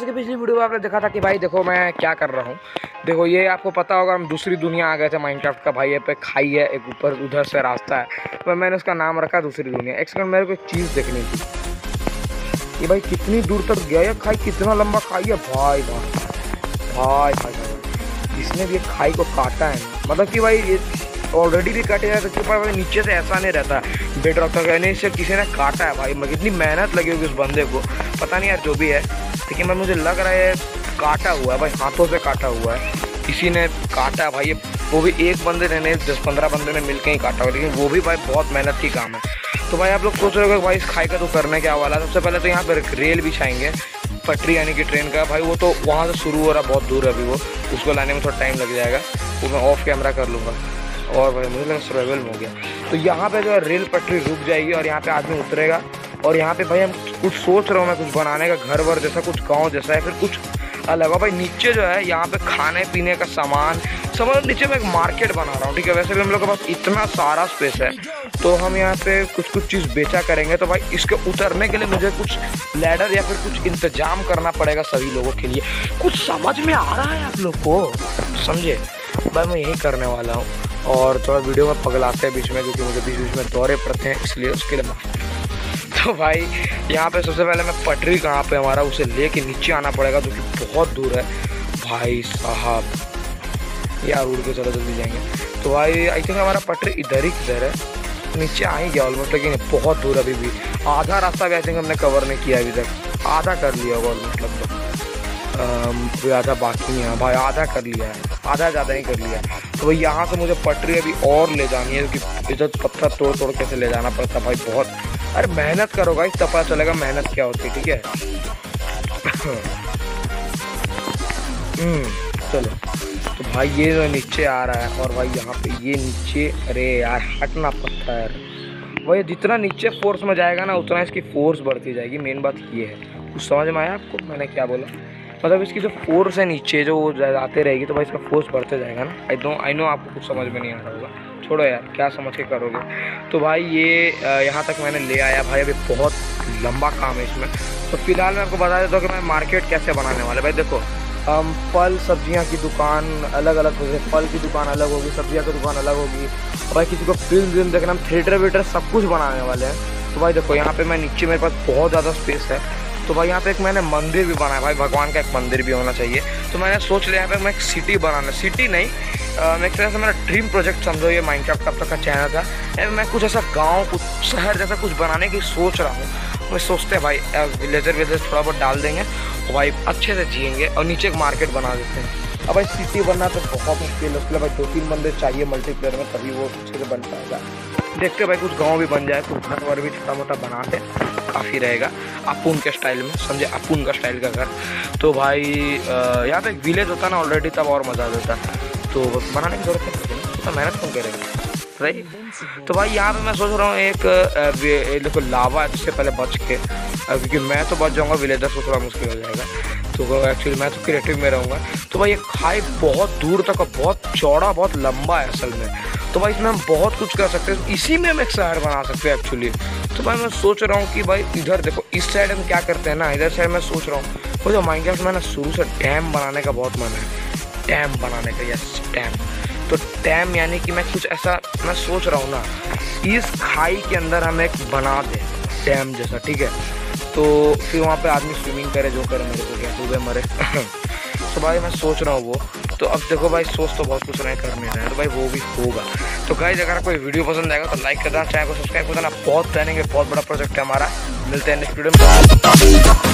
जैसे कि पिछली वीडियो में आपने देखा था कि भाई देखो मैं क्या कर रहा हूँ। देखो ये आपको पता होगा हम दूसरी दुनिया आ गए थे माइनक्राफ्ट का। भाई ये पे खाई है, एक ऊपर उधर से रास्ता है, तो मैंने उसका नाम रखा दूसरी दुनिया। एक सेकंड मेरे को एक चीज़ देखनी थी, ये भाई कितनी दूर तक गया है खाई, कितना लंबा खाई है भाई भाई भाई भाई। इसने भी खाई को काटा है, मतलब कि भाई ये ऑलरेडी भी काटे जाए तो भाई नीचे से ऐसा नहीं रहता बेड रॉक तक, यानी इससे किसी ने काटा है भाई। कितनी मेहनत लगी होगी उस बंदे को, पता नहीं यार जो भी है, लेकिन मैं मुझे लग रहा है काटा हुआ है भाई, हाथों से काटा हुआ है, किसी ने काटा है भाई। ये वो भी एक बंदे ने नहीं 10-15 बंदे ने मिलकर ही काटा हुआ, लेकिन वो भी भाई बहुत मेहनत की काम है। तो भाई आप लोग सोच रहे हो भाई इस खाई का तो करने क्या वाला। सबसे पहले तो यहाँ पर रेल बिछाएंगे, पटरी यानी कि ट्रेन का। भाई वो तो वहाँ से शुरू हो रहा, बहुत दूर है अभी वो, उसको लाने में थोड़ा टाइम लग जाएगा, वो मैं ऑफ कैमरा कर लूँगा। और भाई मुझे लगा सर्वाइवल में हो गया। तो यहाँ पे जो है रेल पटरी रुक जाएगी और यहाँ पे आदमी उतरेगा, और यहाँ पे भाई हम कुछ सोच रहा हूँ मैं, कुछ बनाने का घर वर जैसा, कुछ गांव जैसा है, फिर कुछ अलग हो भाई। नीचे जो है यहाँ पे खाने पीने का सामान, समझ नीचे मैं एक मार्केट बना रहा हूँ, ठीक है। वैसे भी हम लोग के पास इतना सारा स्पेस है, तो हम यहाँ पे कुछ चीज़ बेचा करेंगे। तो भाई इसके उतरने के लिए मुझे कुछ लैडर या फिर कुछ इंतजाम करना पड़ेगा सभी लोगों के लिए। कुछ समझ में आ रहा है आप लोग को, समझे भाई, मैं यही करने वाला हूँ। और थोड़ा वीडियो में पगलाते हैं बीच में, क्योंकि मुझे बीच में दौरे पड़ते हैं, इसलिए उसके लिए तो भाई यहाँ पे सबसे पहले मैं पटरी कहाँ पे हमारा उसे लेके नीचे आना पड़ेगा, जो कि बहुत दूर है भाई साहब। यार उड़ के चलो जल्दी जाएंगे। तो भाई आई थिंक हमारा पटरी इधर ही किधर है, नीचे आ ही गया ऑलमोस्ट, लेकिन बहुत दूर अभी भी। आधा रास्ता भी आई थिंक हमने कवर नहीं किया अभी तक, आधा कर लिया होगा ऑलमोस्ट लगभग, आधा बाकी है भाई, आधा कर लिया है, आधा ज़्यादा ही कर लिया। तो भाई यहाँ से मुझे पटरी अभी और ले जानी है, क्योंकि इधर पत्थर तोड़ तोड़ के से ले जाना पड़ता भाई बहुत। अरे मेहनत करो गाइस, तब पता चलेगा मेहनत क्या होती है, ठीक है। चलो तो भाई ये जो नीचे आ रहा है, और भाई यहाँ पे ये नीचे, अरे यार हटना पत्थर भाई, जितना नीचे फोर्स में जाएगा ना उतना इसकी फोर्स बढ़ती जाएगी। मेन बात ये है, कुछ समझ में आया आपको मैंने क्या बोला? मतलब इसकी जो फोर्स है नीचे जो जाते रहेगी, तो भाई इसका फोर्स बढ़ते जाएगा ना। आई नो आपको कुछ समझ में नहीं आ रहा होगा, छोड़ो यार क्या समझ के करोगे। तो भाई ये यहाँ तक मैंने ले आया भाई, अभी बहुत लंबा काम है इसमें। तो फिलहाल मैं आपको बता देता हूँ कि मैं मार्केट कैसे बनाने वाला। भाई देखो हम फल सब्जियाँ की दुकान अलग अलग होगी, फल की दुकान अलग होगी, सब्जियाँ की दुकान अलग होगी। भाई किसी को फिल्म देखना, हम थिएटर वेटर सब कुछ बनाने वाले हैं। तो भाई देखो यहाँ पे मैं नीचे मेरे पास बहुत ज़्यादा स्पेस है। तो भाई यहाँ पे एक मैंने मंदिर भी बनाया भाई, भगवान का एक मंदिर भी होना चाहिए। तो मैंने सोच लिया यहाँ पे मैं एक सिटी बनाना, सिटी नहीं मैं एक तरह से मेरा ड्रीम प्रोजेक्ट समझो ये माइनक्राफ्ट कब तक का चैनल था। मैं कुछ ऐसा गांव, कुछ शहर जैसा कुछ बनाने की सोच रहा हूँ। मैं सोचते हैं भाई विलेजर थोड़ा बहुत डाल देंगे और भाई अच्छे से जिएंगे, और नीचे एक मार्केट बना देते हैं। अब भाई सिटी बनना तो बहुत मुश्किल है, उसके लिए भाई 2-3 बंदे चाहिए मल्टीप्लेयर में, तभी वो अच्छे से बन पाएगा। देखते भाई कुछ गाँव भी बन जाए तो घर वर भी छोटा मोटा बनाते काफ़ी रहेगा, अपुन के स्टाइल में, समझे, अपुन का स्टाइल का घर। तो भाई यहाँ पे एक विलेज होता ना ऑलरेडी, तब और मज़ा देता। तो बनाने की जरूरत नहीं है, तो मेहनत कौन करेगा, राइट। तो भाई यहाँ पे मैं सोच रहा हूँ एक देखो लावा है, जिससे पहले बच के, क्योंकि मैं तो बच जाऊँगा, विलेजर को थोड़ा मुश्किल हो जाएगा। तो एक्चुअली मैं तो क्रिएटिव में रहूँगा। तो भाई ये खाई बहुत दूर तक और बहुत चौड़ा, बहुत लंबा है असल में। तो भाई इसमें हम बहुत कुछ कर सकते हैं, इसी में हम एक शहर बना सकते हैं एक्चुअली। तो भाई मैं सोच रहा हूँ कि भाई इधर देखो, इस साइड हम क्या करते हैं ना, इधर साइड मैं सोच रहा हूँ वो जो माइनक्राफ्ट में ना शुरू से डैम बनाने का बहुत मन है, डैम बनाने का, यस डैम। तो डैम यानी कि मैं कुछ ऐसा मैं सोच रहा हूँ ना, इस खाई के अंदर हम एक बना दें डैम जैसा, ठीक है। तो फिर वहाँ पे आदमी स्विमिंग करे, जो करे, मेरे को क्या डूबे मरे। तो भाई मैं सोच रहा हूँ वो। तो अब देखो भाई सोच तो बहुत कुछ नहीं करने रहे, तो भाई वो भी होगा। तो गाइस अगर कोई वीडियो पसंद आएगा तो लाइक कर देना, चैनल को सब्सक्राइब कर देना। बहुत प्लानिंग है, बहुत बड़ा प्रोजेक्ट है हमारा। मिलते हैं नेक्स्ट वीडियो में।